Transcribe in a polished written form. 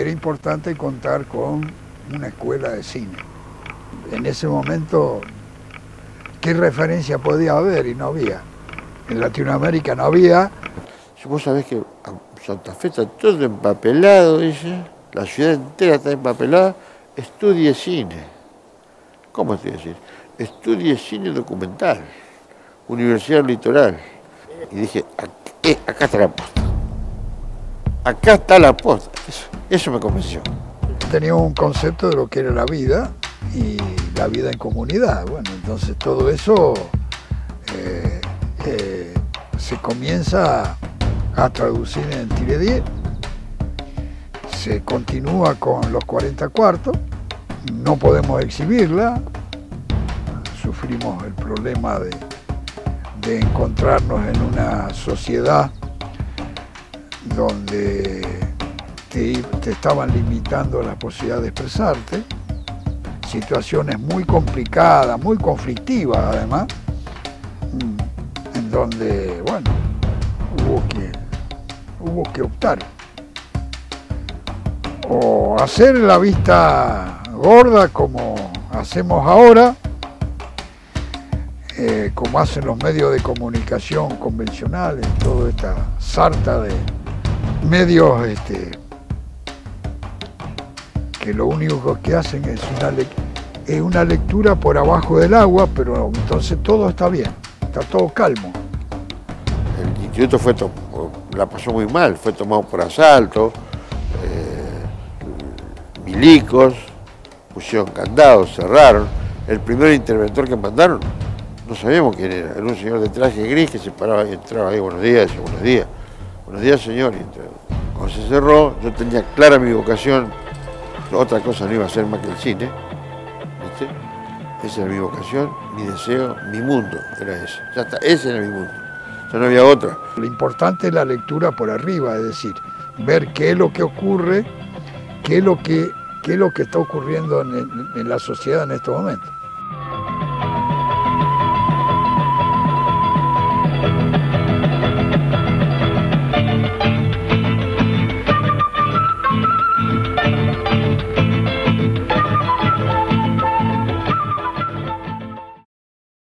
era importante contar con una escuela de cine. En ese momento, ¿qué referencia podía haber? Y no había. En Latinoamérica no había. Vos sabés que Santa Fe está todo empapelado, dice, la ciudad entera está empapelada, estudie cine. ¿Cómo estudie cine? Estudie cine documental, Universidad Litoral. Y dije, acá está la posta. Acá está la posta. Eso me convenció. Tenía un concepto de lo que era la vida y la vida en comunidad. Bueno, entonces todo eso se comienza a traducir en Tire 10. Se continúa con los 40 cuartos. No podemos exhibirla. Sufrimos el problema de encontrarnos en una sociedad donde te estaban limitando la posibilidad de expresarte, situaciones muy complicadas, muy conflictivas además, en donde, bueno, hubo que optar. O hacer la vista gorda como hacemos ahora, como hacen los medios de comunicación convencionales, toda esta sarta de medios que lo único que hacen es una lectura por abajo del agua, pero entonces todo está bien, está todo calmo. El instituto la pasó muy mal, fue tomado por asalto, milicos, pusieron candados, cerraron. El primer interventor que mandaron, no sabíamos quién era un señor de traje gris que se paraba y entraba ahí, buenos días, señor. Y cuando se cerró, yo tenía clara mi vocación, otra cosa no iba a ser más que el cine, ¿viste? Esa era mi vocación, mi deseo, mi mundo, era ese. Ya está, ese era mi mundo, ya no había otra. Lo importante es la lectura por arriba, es decir, ver qué es lo que ocurre, qué es lo que está ocurriendo en la sociedad en estos momentos.